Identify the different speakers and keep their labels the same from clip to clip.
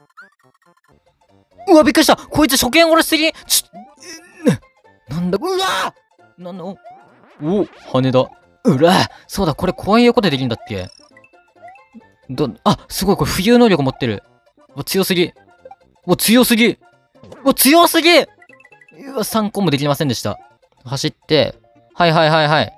Speaker 1: うわ、びっくりした。こいつ初見殺しすぎ。なんだ、うわなんだ、お、羽だ。うら、そうだ、これこういうことできるんだっけ。あ、すごい、これ浮遊能力持ってる。強すぎ。強すぎ。強すぎ。うわ、3個もできませんでした。走って、はいはいはいはい。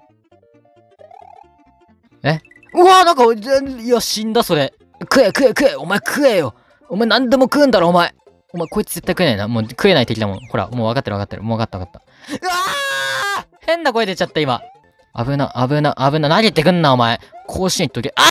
Speaker 1: うわ、なんか、いや、死んだ、それ。食え、お前食えよ。お前何でも食うんだろ、お前。こいつ絶対食えないな。もう食えない敵だもん。ほら、もう分かってる。もう分かった。うわー、変な声出ちゃった、今。危な。投げてくんな、お前。甲子園行っとけ。あ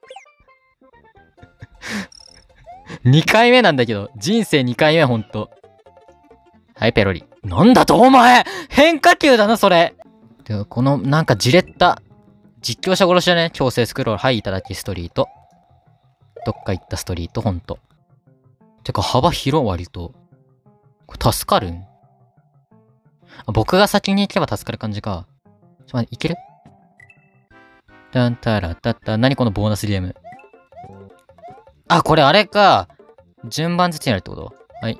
Speaker 1: 2回目なんだけど。人生2回目、ほんと。はい、ペロリ。なんだと、お前変化球だな、それ。で、この、なんかじれった。実況者殺しだね。強制スクロール。はい、いただきストリート。どっか行ったストリート、ほんと。てか、幅広割と。これ助かるん？僕が先に行けば助かる感じか。待って、いける？タンタラタッタ。何このボーナスゲーム。あ、これあれか。順番ずつになるってこと？はい。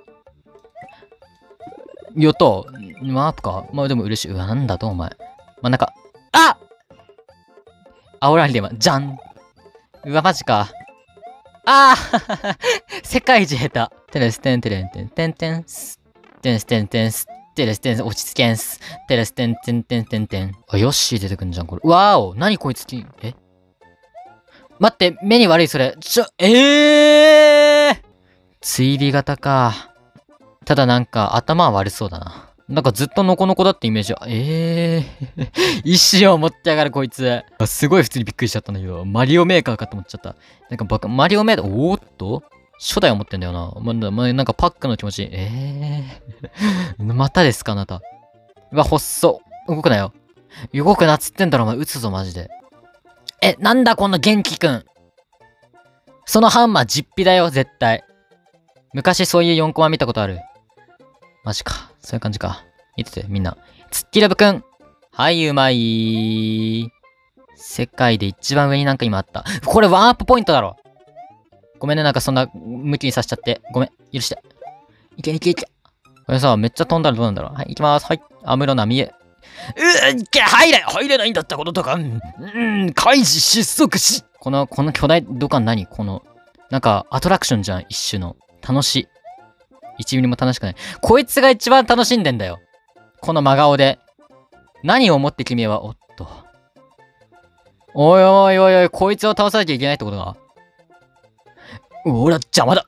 Speaker 1: やったー。マープか。まあでも嬉しい。うわ、なんだと、お前。真ん中。あ！煽られてじゃん。うわ、マジか。ああ世界一下手。テレステンテレンテンテンテンス。テンステンテンス。テレステン落ち着けんす。テレステンテンテンテンテン。あ、ヨッシー出てくんじゃん、これ。わーお。何こいつ待って、目に悪い、それ。追尾型か。ただなんか、頭は悪そうだな。なんかずっとノコノコだってイメージは。意志を持ってやがるこいつ。すごい普通にびっくりしちゃったんだけど、マリオメーカーかと思っちゃった。なんかマリオメーカー、おーっと初代を持ってんだよな。なんかパックの気持ち。またですか、あなた。うわ、細っ。動くなよ。動くなっつってんだろ、お前。撃つぞ、マジで。なんだ、この元気くん。そのハンマー実費だよ、絶対。昔そういう4コマ見たことある。マジか。そういう感じか。見てて、みんな。ツッキラブくん。はい、うまい。世界で一番上になんか今あった。これワンアップポイントだろ。ごめんね、なんかそんな向きにさせちゃって。ごめん、許して。いけ。これさ、めっちゃ飛んだらどうなんだろう。はい、行きます。はい。アムロナミエ。入れないんだったこととか。開示失速し。この巨大土管何この、なんかアトラクションじゃん、一種の。楽しい。1ミリも楽しくない。こいつが一番楽しんでんだよ。この真顔で。何を思って君は、おっと。おい、こいつを倒さなきゃいけないってことか。おら、邪魔だ。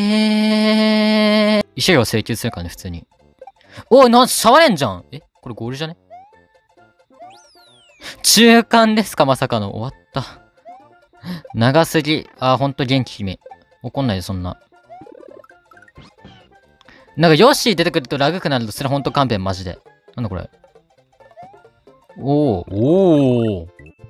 Speaker 1: 慰謝料請求するからね、普通に。触れんじゃん。これゴールじゃね？中間ですか、まさかの。終わった。長すぎ。ほんと元気君。怒んないで、そんな。なんか、ヨッシー出てくるとラグくなると、それほんと勘弁、マジで。なんだこれ。おー。